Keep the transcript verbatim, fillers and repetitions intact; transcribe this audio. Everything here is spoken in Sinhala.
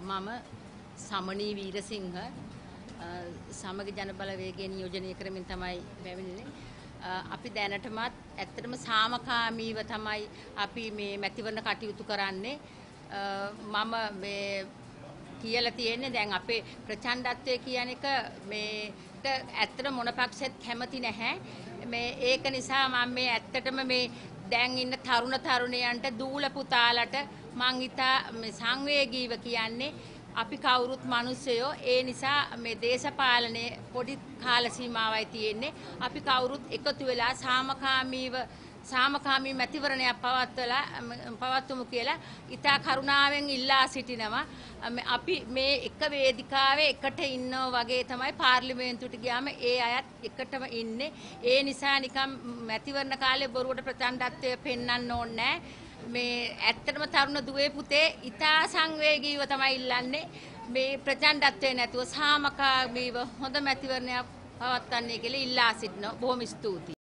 මම සමනී වීරසිංහ සමග ජන බලවේගයේ නියෝජනය කරමින් තමයි පැමිණෙන්නේ. අපි දැනටමත් ඇත්තටම සාමකාමීව තමයි අපි මේ මැතිවරණ කටයුතු කරන්නේ. මම මේ කියලා තියෙන්නේ දැන් අපේ ප්‍රචණ්ඩත්වය කියන එක මේට ඇත්තට මොන පක්ෂෙත් කැමති නැහැ. මේ ඒක නිසා මම මේ ඇත්තටම මේ දැන් ඉන්න තරුණ තරුණියන්ට දූල පුතාලට මං හිතා මේ සංවේගීව කියන්නේ අපි කවුරුත් මිනිස්සයෝ. ඒ නිසා මේ දේශපාලනයේ පොඩි කාල සීමාවයි තියෙන්නේ. අපි කවුරුත් එකතු වෙලා සාමකාමීව සාමකාමී මැතිවරණයක් පවත්වලා පවත්වමු කියලා ඉතා කරුණාවෙන් ඉල්ලා සිටිනවා. අපි මේ එක වේදිකාවේ එකට ඉන්නවා වගේ තමයි පාර්ලිමේන්තුවට ගියාම ඒ අයත් එකටම ඉන්නේ. ඒ නිසා නිකම් මැතිවරණ කාලේ බොරුවට ප්‍රචණ්ඩත්වය පෙන්වන්න ඕනේ නැහැ. මේ ඇත්තටම තරුණ දුවේ පුතේ ඉතා සංවේගීව තමයි ඉල්ලන්නේ මේ ප්‍රචණ්ඩත්වය නැතුව සාමකාමීව හොඳ මැතිවරණයක් පවත්වන්නේ කියලා ඉල්ලා සිටිනවා. බොහොම ස්තුතියි.